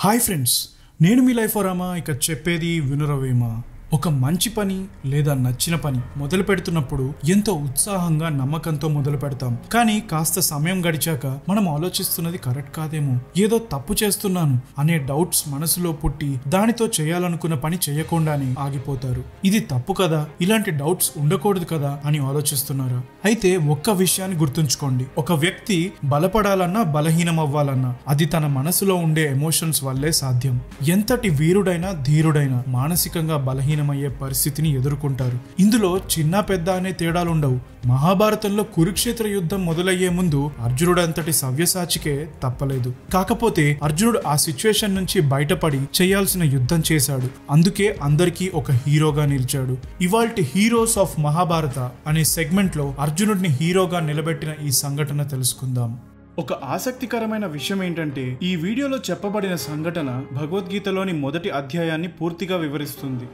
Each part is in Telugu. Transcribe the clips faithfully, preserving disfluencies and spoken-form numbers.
హాయ్ ఫ్రెండ్స్, నేను మీ లైఫ్ రామా. ఇక చెప్పేది వినురవేమా. ఒక మంచి పని లేదా నచ్చిన పని మొదలు పెడుతున్నప్పుడు ఎంతో ఉత్సాహంగా నమ్మకంతో మొదలు పెడతాం. కానీ కాస్త సమయం గడిచాక మనం ఆలోచిస్తున్నది కరెక్ట్ కాదేమో, ఏదో తప్పు చేస్తున్నాను అనే డౌట్స్ మనసులో పుట్టి దానితో చేయాలనుకున్న పని చేయకుండానే ఆగిపోతారు. ఇది తప్పు కదా, ఇలాంటి డౌట్స్ ఉండకూడదు కదా అని ఆలోచిస్తున్నారా? అయితే ఒక్క విషయాన్ని గుర్తుంచుకోండి, ఒక వ్యక్తి బలపడాలన్నా బలహీనం అవ్వాలన్నా అది తన మనసులో ఉండే ఎమోషన్స్ వల్లే సాధ్యం. ఎంతటి వీరుడైనా ధీరుడైనా మానసికంగా బలహీనం అయ్యే పరిస్థితిని ఎదుర్కొంటారు. ఇందులో చిన్న పెద్ద అనే తేడాలుండవు. మహాభారతంలో కురుక్షేత్ర యుద్ధం మొదలయ్యే ముందు అర్జునుడు అంతటి సవ్యసాచికే తప్పలేదు. కాకపోతే అర్జునుడు ఆ సిచ్యువేషన్ నుంచి బయటపడి చేయాల్సిన యుద్ధం చేశాడు. అందుకే అందరికీ ఒక హీరోగా నిలిచాడు. ఇవాల్టి హీరోస్ ఆఫ్ మహాభారత అనే సెగ్మెంట్ లో అర్జునుడిని హీరోగా నిలబెట్టిన ఈ సంఘటన తెలుసుకుందాం. ఒక ఆసక్తికరమైన విషయం ఏంటంటే, ఈ వీడియోలో చెప్పబడిన సంఘటన భగవద్గీతలోని మొదటి అధ్యాయాన్ని పూర్తిగా వివరిస్తుంది.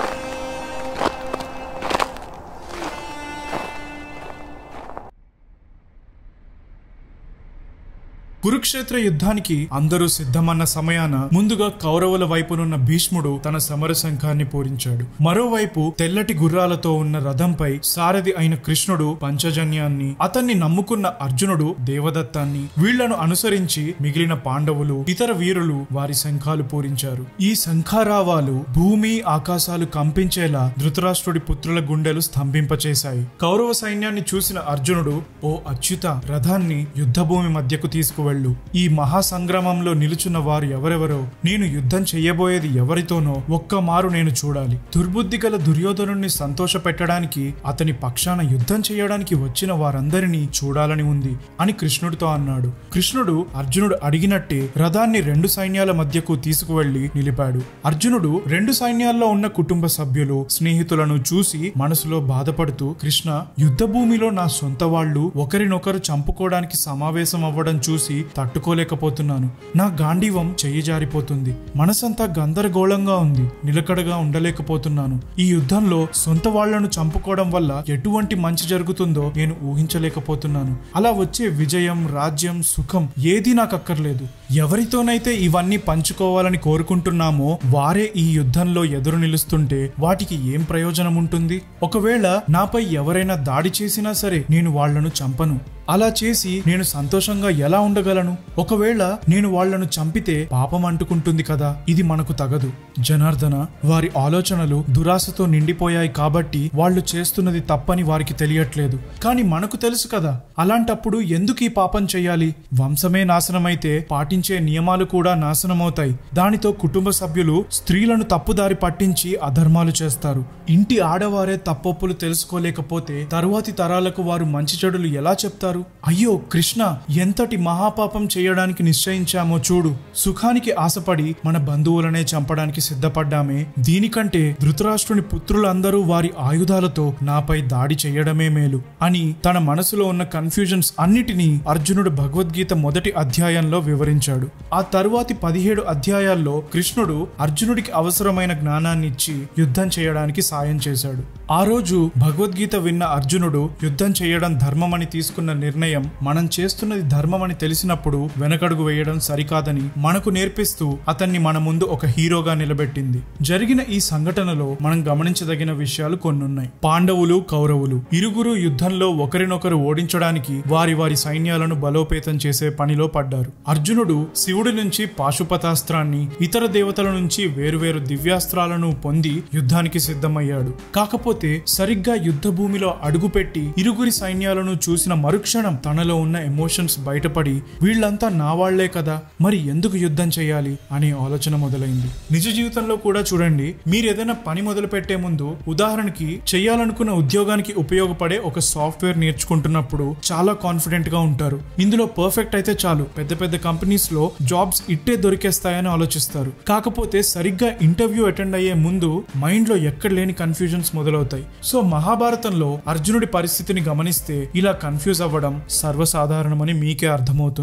కురుక్షేత్ర యుద్ధానికి అందరూ సిద్ధమన్న సమయాన ముందుగా కౌరవుల వైపునున్న భీష్ముడు తన సమర శంఖాన్ని పూరించాడు. మరోవైపు తెల్లటి గుర్రాలతో ఉన్న రథంపై సారథి అయిన కృష్ణుడు పంచజన్యాన్ని, అతన్ని నమ్ముకున్న అర్జునుడు దేవదత్తాన్ని, వీళ్లను అనుసరించి మిగిలిన పాండవులు, ఇతర వీరులు వారి శంఖాలు పూరించారు. ఈ శంఖారావాలు భూమి ఆకాశాలు కంపించేలా ధృతరాష్ట్రుడి పుత్రుల గుండెలు స్తంభింపచేశాయి. కౌరవ సైన్యాన్ని చూసిన అర్జునుడు, ఓ అచ్యుత, రథాన్ని యుద్ధభూమి మధ్యకు తీసుకువెళ్ళు. ఈ మహాసంగ్రామంలో నిలుచున్న వారు ఎవరెవరో, నేను యుద్ధం చెయ్యబోయేది ఎవరితోనో ఒక్క మారు నేను చూడాలి. దుర్బుద్ధి గల దుర్యోధనుణ్ణి సంతోష పెట్టడానికి, అతని పక్షాన యుద్ధం చేయడానికి వచ్చిన వారందరినీ చూడాలని ఉంది అని కృష్ణుడితో అన్నాడు. కృష్ణుడు అర్జునుడు అడిగినట్టే రథాన్ని రెండు సైన్యాల మధ్యకు తీసుకువెళ్లి నిలిపాడు. అర్జునుడు రెండు సైన్యాల్లో ఉన్న కుటుంబ సభ్యులు, స్నేహితులను చూసి మనసులో బాధపడుతూ, కృష్ణ, యుద్ధ భూమిలో నా సొంత వాళ్ళు ఒకరినొకరు చంపుకోవడానికి సమావేశం అవ్వడం చూసి తట్టుకోలేకపోతున్నాను. నా గాంధీవం చెయ్యి జారిపోతుంది. మనసంతా గందరగోళంగా ఉంది. నిలకడగా ఉండలేకపోతున్నాను. ఈ యుద్ధంలో సొంత వాళ్లను చంపుకోవడం వల్ల ఎటువంటి మంచి జరుగుతుందో నేను ఊహించలేకపోతున్నాను. అలా వచ్చే విజయం, రాజ్యం, సుఖం ఏదీ నాకు అక్కర్లేదు. ఎవరితోనైతే ఇవన్నీ పంచుకోవాలని కోరుకుంటున్నామో వారే ఈ యుద్ధంలో ఎదురు నిలుస్తుంటే వాటికి ఏం ప్రయోజనం ఉంటుంది? ఒకవేళ నాపై ఎవరైనా దాడి చేసినా సరే నేను వాళ్లను చంపను. అలా చేసి నేను సంతోషంగా ఎలా ఉండగలను? ఒకవేళ నేను వాళ్లను చంపితే పాపం అంటుకుంటుంది కదా, ఇది మనకు తగదు. జనార్దన, వారి ఆలోచనలు దురాశతో నిండిపోయాయి కాబట్టి వాళ్ళు చేస్తున్నది తప్పని వారికి తెలియట్లేదు. కానీ మనకు తెలుసు కదా, అలాంటప్పుడు ఎందుకు ఈ పాపం చెయ్యాలి? వంశమే నాశనమైతే పాటించే నియమాలు కూడా నాశనమవుతాయి. దానితో కుటుంబ సభ్యులు స్త్రీలను తప్పుదారి పట్టించి అధర్మాలు చేస్తారు. ఇంటి ఆడవారే తప్పొప్పులు తెలుసుకోలేకపోతే తరువాతి తరాలకు వారు మంచి చెడులు ఎలా చెప్తారు? అయ్యో కృష్ణ, ఎంతటి మహాపాపం చేయడానికి నిశ్చయించామో చూడు. సుఖానికి ఆశపడి మన బంధువులనే చంపడానికి సిద్ధపడ్డామే. దీనికంటే ధృతరాష్ట్రుని పుత్రులందరూ వారి ఆయుధాలతో నాపై దాడి చేయడమే మేలు అని తన మనసులో ఉన్న కన్ఫ్యూజన్స్ అన్నిటినీ అర్జునుడు భగవద్గీత మొదటి అధ్యాయంలో వివరించాడు. ఆ తరువాతి పదిహేడు అధ్యాయాల్లో కృష్ణుడు అర్జునుడికి అవసరమైన జ్ఞానాన్ని ఇచ్చి యుద్ధం చేయడానికి సాయం చేశాడు. ఆ రోజు భగవద్గీత విన్న అర్జునుడు యుద్ధం చేయడం ధర్మమని తీసుకున్న నిర్ణయం మనం చేస్తున్నది ధర్మమని తెలిసినప్పుడు వెనకడుగు వేయడం సరికాదని మనకు నేర్పిస్తూ అతన్ని మన ముందు ఒక హీరోగా నిలబెట్టింది. జరిగిన ఈ సంఘటనలో మనం గమనించదగిన విషయాలు కొన్నున్నాయి. పాండవులు, కౌరవులు ఇరుగురు యుద్ధంలో ఒకరినొకరు ఓడించడానికి వారి వారి సైన్యాలను బలోపేతం చేసే పనిలో పడ్డారు. అర్జునుడు శివుడి నుంచి పాశుపతాస్త్రాన్ని, ఇతర దేవతల నుంచి వేరువేరు దివ్యాస్త్రాలను పొంది యుద్ధానికి సిద్ధమయ్యాడు. కాకపోతే సరిగ్గా యుద్ధ భూమిలో అడుగుపెట్టి ఇరుగురి సైన్యాలను చూసిన మరుక్షణం తనలో ఉన్న ఎమోషన్స్ బయటపడి, వీళ్లంతా నా వాళ్లే కదా, మరి ఎందుకు యుద్ధం చేయాలి అనే ఆలోచన మొదలైంది. నిజ జీవితంలో కూడా చూడండి, మీరు ఏదైనా పని మొదలు పెట్టే ముందు, ఉదాహరణకి చేయాలనుకున్న ఉద్యోగానికి ఉపయోగపడే ఒక సాఫ్ట్వేర్ నేర్చుకుంటున్నప్పుడు చాలా కాన్ఫిడెంట్ గా ఉంటారు. ఇందులో పర్ఫెక్ట్ అయితే చాలు, పెద్ద పెద్ద కంపెనీస్ లో జాబ్స్ ఇట్టే దొరికేస్తాయని ఆలోచిస్తారు. కాకపోతే సరిగ్గా ఇంటర్వ్యూ అటెండ్ అయ్యే ముందు మైండ్ లో ఎక్కడ లేని కన్ఫ్యూజన్స్ మొదలవుతాయి. సో మహాభారతంలో అర్జునుడి పరిస్థితిని గమనిస్తే ఇలా కన్ఫ్యూజ్ అవ్వడం సర్వసాధారణమని మీకే అర్థమవుతుంది.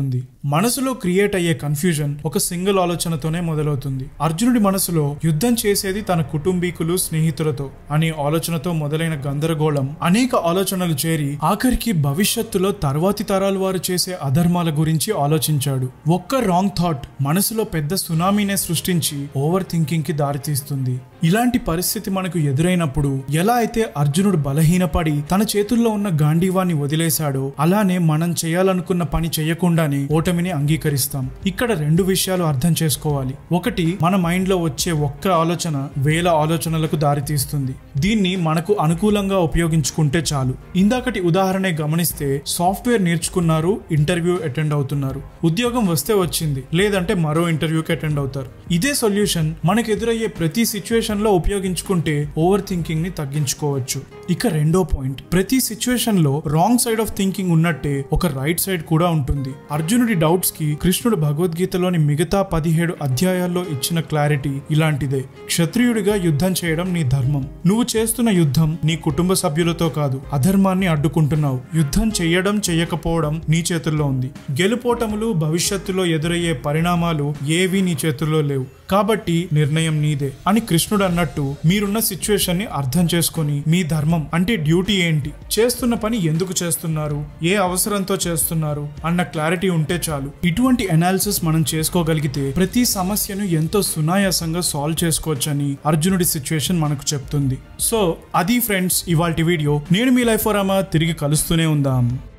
మనసులో క్రియేట్ అయ్యే కన్ఫ్యూజన్ ఒక సింగిల్ ఆలోచనతోనే మొదలవుతుంది. అర్జునుడి మనసులో యుద్ధం చేసేది తన కుటుంబీకులు స్నేహితులతో అనే ఆలోచనతో మొదలైన గందరగోళం అనేక ఆలోచనలు చేరి ఆఖరికి భవిష్యత్తులో తర్వాతి తరాల వారు చేసే అధర్మాల గురించి ఆలోచించాడు. ఒక్క రాంగ్ థాట్ మనసులో పెద్ద సునామీనే సృష్టించి ఓవర్ థింకింగ్ కి దారితీస్తుంది. ఇలాంటి పరిస్థితి మనకు ఎదురైనప్పుడు ఎలా అయితే అర్జునుడు బలహీనపడి తన చేతుల్లో ఉన్న గాంధీవాన్ని వదిలేశాడో అలానే మనం చేయాలనుకున్న పని చేయకుండానే ఓటమిని అంగీకరిస్తాం. ఇక్కడ రెండు విషయాలు అర్థం చేసుకోవాలి. ఒకటి, మన మైండ్ లో వచ్చే ఒక్క ఆలోచన వేల ఆలోచనలకు దారితీస్తుంది. దీన్ని మనకు అనుకూలంగా ఉపయోగించుకుంటే చాలు. ఇందాకటి ఉదాహరణ గమనిస్తే సాఫ్ట్వేర్ నేర్చుకున్నారు, ఇంటర్వ్యూ అటెండ్ అవుతున్నారు, ఉద్యోగం వస్తే వచ్చింది, లేదంటే మరో ఇంటర్వ్యూకి అటెండ్ అవుతారు. ఇదే సొల్యూషన్ మనకు ఎదురయ్యే ప్రతి సిచ్యువేషన్ లో ఉపయోగించుకుంటే ఓవర్ థింకింగ్ ని తగ్గించుకోవచ్చు. ఇక రెండో పాయింట్, ప్రతి సిచ్యువేషన్ లో రాంగ్ సైడ్ ఆఫ్ థింకింగ్ ఉన్నట్టే ఒక రైట్ సైడ్ కూడా ఉంటుంది. అర్జునుడి డౌట్స్ కి కృష్ణుడు భగవద్గీతలోని మిగతా పదిహేడు అధ్యాయాల్లో ఇచ్చిన క్లారిటీ ఇలాంటిదే. క్షత్రియుడిగా యుద్ధం చేయడం నీ ధర్మం. నువ్వు చేస్తున్న యుద్ధం నీ కుటుంబ సభ్యులతో కాదు, అధర్మాన్ని అడ్డుకుంటున్నావు. యుద్ధం చెయ్యడం చెయ్యకపోవడం నీ చేతుల్లో ఉంది. గెలుపోటములు భవిష్యత్తులో ఎదురయ్యే పరిణామాలు ఏవి నీ చేతుల్లో లేవు. కాబట్టి నిర్ణయం నీదే అని కృష్ణుడు అన్నట్టు మీరున్న సిచ్యువేషన్ ని అర్థం చేసుకుని మీ ధర్మం అంటే డ్యూటీ ఏంటి, చేస్తున్న పని ఎందుకు చేస్తున్నారు, ఏ అవసరంతో చేస్తున్నారు అన్న క్లారిటీ ఉంటే చాలు. ఇటువంటి అనాలిసిస్ మనం చేసుకోగలిగితే ప్రతి సమస్యను ఎంతో సునాయాసంగా సాల్వ్ చేసుకోవచ్చని అర్జునుడి సిచ్యువేషన్ మనకు చెప్తుంది. సో అది ఫ్రెండ్స్ ఇవాల్టి వీడియో. నేను మీ లైఫ్ రామా, తిరిగి కలుస్తూనే ఉందాం.